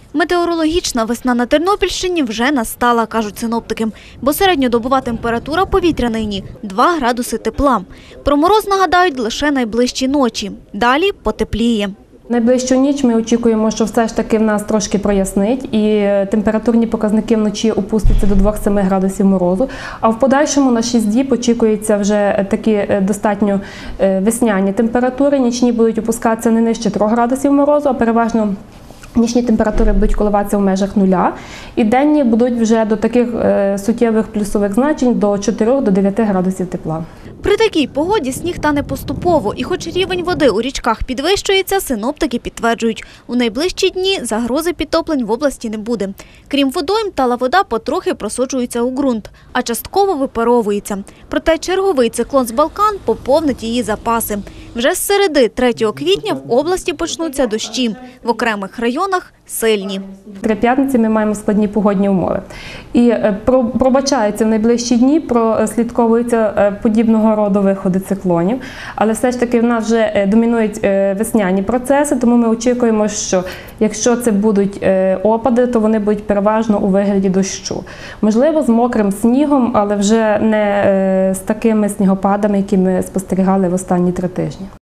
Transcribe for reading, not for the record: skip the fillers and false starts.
Метеорологічна весна на Тернопільщині вже настала, кажуть синоптики, бо середньодобова температура повітря нині – 2 градуси тепла. Про мороз нагадають лише найближчі ночі. Далі потепліє. Найближчу ніч ми очікуємо, що все ж таки в нас трошки прояснить і температурні показники вночі опустяться до 2-7 градусів морозу. А в подальшому на 6 діб очікується вже такі достатньо весняні температури. Нічні будуть опускатися не нижче 3 градусів морозу, а переважно нічні температури будуть коливатися в межах нуля. І денні будуть вже до таких суттєвих плюсових значень до 4-9 градусів тепла. При такій погоді сніг тане поступово, і хоч рівень води у річках підвищується, синоптики підтверджують, у найближчі дні загрози підтоплень в області не буде. Крім водойм, тала вода потрохи просочується у ґрунт, а частково випаровується. Проте черговий циклон з Балкан поповнить її запаси. Вже з середи 3 квітня в області почнуться дощі, в окремих районах – сильні. 3 п'ятниці ми маємо складні погодні умови. І пробачаються в найближчі дні, прослідковуються подібного роду виходи циклонів. Але все ж таки в нас вже домінують весняні процеси, тому ми очікуємо, що якщо це будуть опади, то вони будуть переважно у вигляді дощу. Можливо, з мокрим снігом, але вже не з такими снігопадами, які ми спостерігали в останні 3 тижні.